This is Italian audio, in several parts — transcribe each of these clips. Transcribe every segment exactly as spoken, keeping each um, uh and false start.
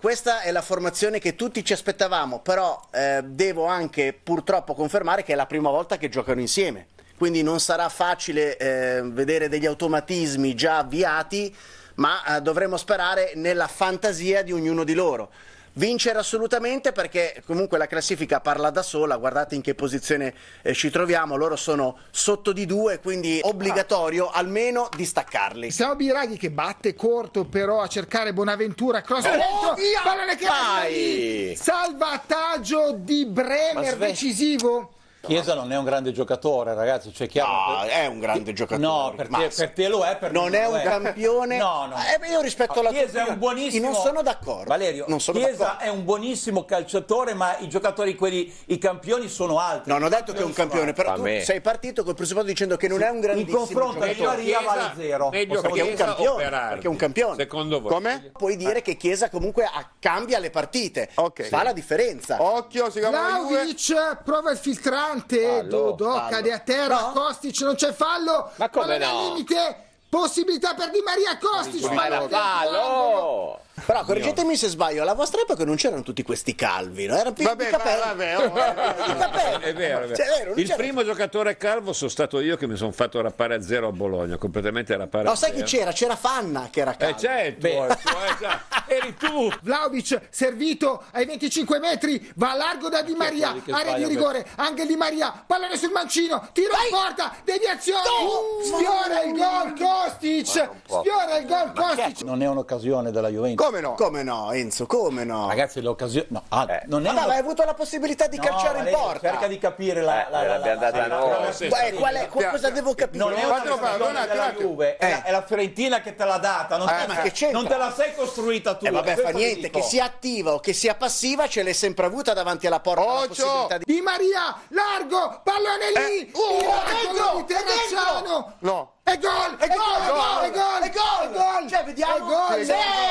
questa è la formazione che tutti ci aspettavamo, però eh, devo anche purtroppo confermare che è la prima volta che giocano insieme, quindi non sarà facile eh, vedere degli automatismi già avviati, ma eh, dovremo sperare nella fantasia di ognuno di loro. Vincere assolutamente, perché comunque la classifica parla da sola, guardate in che posizione eh, ci troviamo, loro sono sotto di due, quindi obbligatorio almeno distaccarli. Siamo Biraghi che batte corto però a cercare Bonaventura, cross oh, dentro, via! pallone che Vai! Salvataggio di Bremer, decisivo. Chiesa non è un grande giocatore, ragazzi, cioè chiaro. No, è un grande giocatore. No, per te, per te lo è, per non me è non un è. campione. No, no. Eh, io rispetto la Chiesa è un buonissimo. Non sono d'accordo. Valerio, non sono Chiesa è un buonissimo calciatore, ma i giocatori, quelli, i campioni sono altri. No, non ho detto che è un campione, però tu sei partito col presupposto dicendo che non è un grandissimo in confronto giocatore. a Maria vale zero. Meglio perché è un Chiesa campione, o Berardi? perché è un campione. Secondo voi? Come? Puoi dire che Chiesa comunque ha- cambia le partite, Ok. fa la differenza. Occhio, si chiama la Juve. Vlahovic prova il filtrante, Fallo, Dodò fallo. cade a terra, No? Kostic non c'è fallo, Ma come pallone al no? limite, possibilità per Di Maria, Kostic, Ma era pallone dentro angolo. fallo! Però correggetemi se sbaglio, alla vostra epoca non c'erano tutti questi calvi, no? Erano più Vabbè, i capelli. vabbè, oh, vabbè. I capelli. È vero, è vero. Cioè, è vero, non Il c'era- primo giocatore calvo sono stato io che mi sono fatto rappare a zero a Bologna, completamente rappare No, a sai zero. chi c'era? C'era Fanna che era Eh calvo. certo, Beh. eh, cioè, già, eri tu! Vlahovic servito ai venticinque metri, va a largo da Di Maria, quelli che area di sbaglia, rigore, anche Di Maria, pallone sul mancino, tiro in porta, deviazione, No! sfiora il gol Kostic, sfiora il gol Kostic. Non è un'occasione della Juventus. Come no? Come no, Enzo, come no? Ragazzi, l'occasione. No, ah, non è Vabbè, una- ma hai avuto la possibilità di No, calciare in Valerio, porta. cerca di capire la, la, Eh, la, l'abbiamo la- data la- noi. la- Sì, Beh, qual è- co- cosa devo capire? Non è una Fatelo fare, decisione un attimo, della un attimo. Juve, è, la, Eh. è la Fiorentina che te l'ha data, non, Eh, te, ma che c'entra? non te la sei costruita tu. Eh vabbè, questo fa vi niente, dico. che sia attiva o che sia passiva, ce l'hai sempre avuta davanti alla porta. la Occhio! possibilità di- Di Maria, largo, pallone lì, Eh, oh, miracolo è di dentro, è Terracciano. No. È gol, È gol, è gol, è gol, è gol! Cioè, vediamo. È gol. Sì,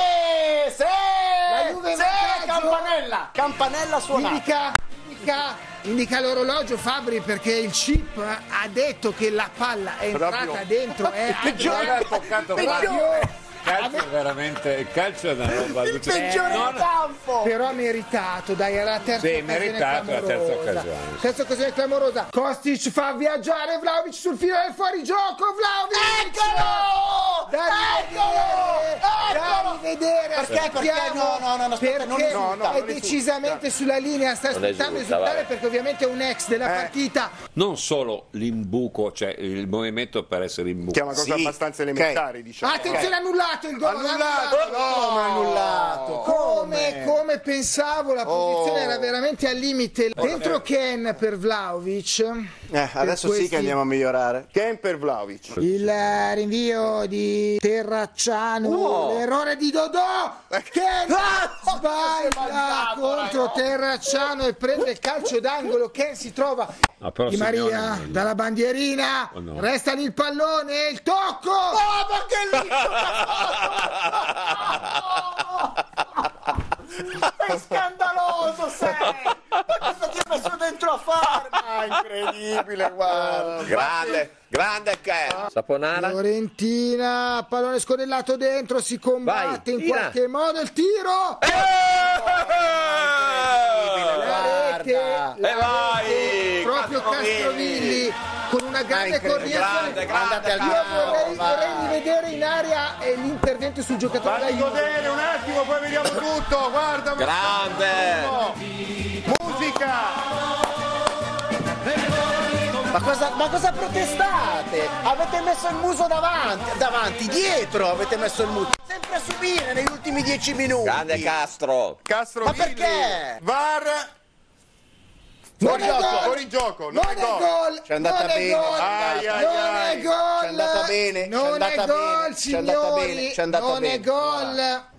sì, La Juve in sì, vantaggio. campanella, campanella suonata. Indica, indica, indica l'orologio Fabri perché il chip ha detto che la palla è entrata Proprio. dentro. È Peggiore. Non ha toccato Peggiore. male. Il calcio è veramente, il calcio è una roba Il allucinante. peggiore Non- in campo. Però ha meritato, dai, era la terza Sì, occasione meritato la terza clamorosa. occasione. Terza occasione clamorosa. Kostic fa viaggiare Vlahovic sul filo del fuorigioco. Vlahovic! Eccolo! Da rivedere! Da rivedere! Perché? Perché? No, no, no, no, aspetta, non perché risulta. No, no, è non decisamente sulla linea, sta Non aspettando risulta, esultare vai. perché ovviamente è un ex della partita. Non solo l'imbuco, cioè il movimento per essere imbuco. Che è una cosa Sì, abbastanza ok. elementare, diciamo. Attenzione, annullato il gol! Annullato! No, ma annullato. Come, come pensavo, la posizione Oh. era veramente al limite. Dentro Ken per Vlahovic. Eh, adesso sì questi- che andiamo a migliorare. Kemper Vlahovic. Il eh, rinvio di Terracciano, l'errore di Dodò che Ah! sbaglia contro Terracciano e prende il calcio d'angolo. Ken si trova Ah, però Di Simeone Maria è meglio. dalla bandierina, Oh, no. resta lì il pallone, il tocco. Oh, ma che lì! Sei scandaloso, sei! Ma cosa ti hai messo dentro a fare? Ma incredibile, guarda! Grande, grande Ken. Saponara. Fiorentina, pallone sconellato dentro, si combatte Vai, in tira. qualche modo il tiro. La rete, Guarda. la E vai, rete, proprio Castrovilli. Castrovilli con una grande incredibile, coordinazione. grande, grande, Andate al Io diavolo, vorrei, va. vorrei rivedere in area eh, l'intervento sul giocatore Fatti da Juve. godere un attimo, poi vediamo tutto. Guarda, Grande. musica. Ma cosa, ma cosa protestate? Avete messo il muso davanti, davanti, dietro avete messo il muso. Sempre a subire negli ultimi dieci minuti. Grande Castro. Castro Ma perché? VAR. Non Fuori è gioco, gol! fuori gioco, Non è gol! C'è andata non è bene, gol! ai, ai, Non ai. è gol! C'è andata bene, c'è Non è andata gol, bene, c'è andata signori! bene, c'è andata Non è bene. gol!